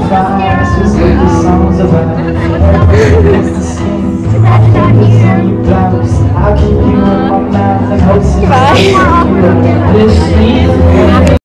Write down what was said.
fine, that's just what the song's about. It's the skin, I'll keep this on your blouse. I'll keep you in my mouth and hopes that I'll keep you up. This